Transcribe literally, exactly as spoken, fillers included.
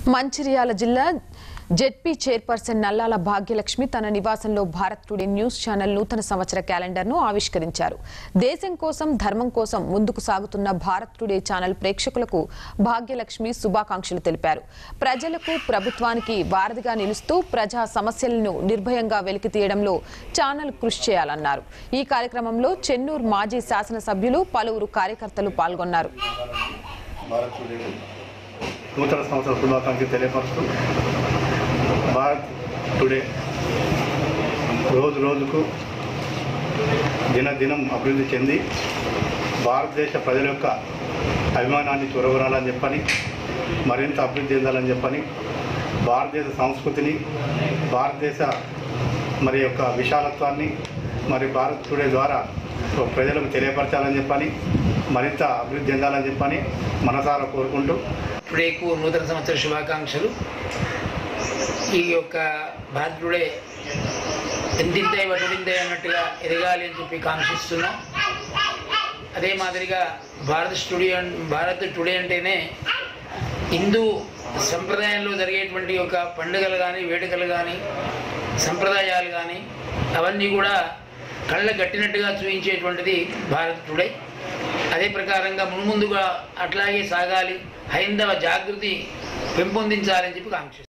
మంచిర్యాల జిల్లా ZP chairperson నల్లాల భాగ్యలక్ష్మి తన నివాసంలో భారత్ టుడే న్యూస్ ఛానల్ నూతన సంవత్సర క్యాలెండర్ను ఆవిష్కరించారు. దేశం కోసం ధర్మం కోసం ముందుకు సాగుతున్న భారత్ టుడే ఛానల్ ప్రేక్షకులకు భాగ్యలక్ష్మి శుభాకాంక్షలు తెలిపారు. ప్రజలకు ప్రభుత్వానికి వారధిగా నిలుస్తూ ప్రజా సమస్యలను నిర్భయంగా వెలికితీయడంలో ఛానల్ కృషి చేయాలన్నారు. ఈ కార్యక్రమంలో చెన్నూరు మాజీ శాసనసభ్యులు పలువురు కార్యకర్తలు పాల్గొన్నారు. నూతన సంవత్సర శుభాకాంక్షలు తెలియపరుస్తూ భారత్ టుడే రోజు రోజుకు దినదినం అభివృద్ధి చెంది భారతదేశ ప్రజల యొక్క అభిమానాన్ని చూరగొనాలని చెప్పని, మరింత అభివృద్ధి చెందాలని చెప్పని, భారతదేశ సంస్కృతిని, భారతదేశ మరి యొక్క విశాలత్వాన్ని మరి భారత్ టుడే ద్వారా ప్రజలకు తెలియపరచాలని చెప్పని, మరింత అభివృద్ధి చెందాలని చెప్పని మనసారా కోరుకుంటూ టుడేకు నూతన సంవత్సర శుభాకాంక్షలు. ఈ యొక్క భారత్ టుడే ఎంతింతై వటుడింతై అన్నట్టుగా ఎదగాలి అని చెప్పి కాంక్షిస్తున్నాం. అదే మాదిరిగా భారత్ స్టూడియో భారత్ టుడే అంటేనే హిందూ సంప్రదాయంలో జరిగేటువంటి ఒక పండుగలు కానీ, వేడుకలు కానీ, సంప్రదాయాలు కానీ అవన్నీ కూడా కళ్ళ గట్టినట్టుగా చూపించేటువంటిది భారత్ టుడే. అదే ప్రకారంగా మున్ముందుగా అట్లాగే సాగాలి, హైందవ జాగృతి పెంపొందించాలని చెప్పి కాంక్షిస్తున్నాం.